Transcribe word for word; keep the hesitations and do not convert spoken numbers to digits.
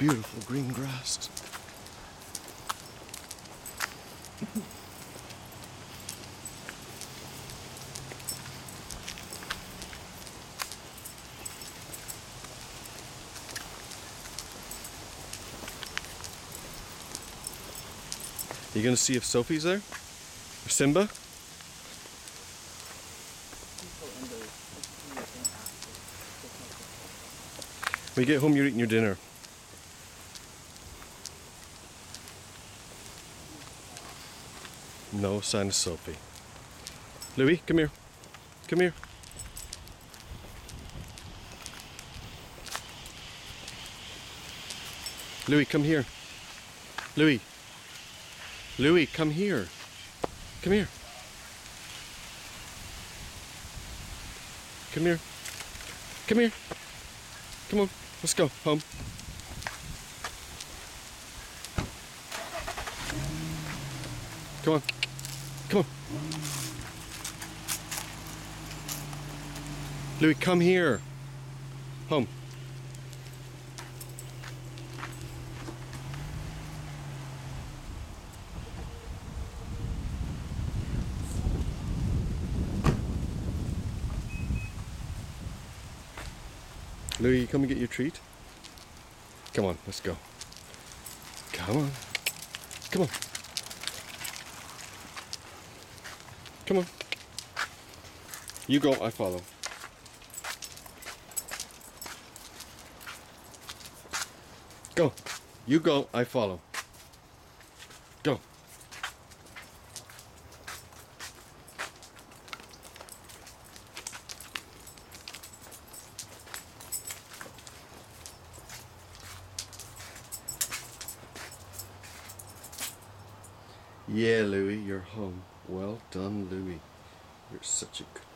beautiful green grass. You gonna see if Sophie's there? Or Simba? When you get home, you're eating your dinner. No sign of Sophie. Louie, come here. Come here. Louie, come here. Louie. Louie, come here. Come here. Come here. Come here. Come on, let's go home. Come on. Come on. Louie, come here. Home. Louie, come and get your treat. Come on, let's go. Come on. Come on. Come on. You go, I follow. Go. You go, I follow. Go. Yeah, Louie, you're home. Well done, Louie. You're such a good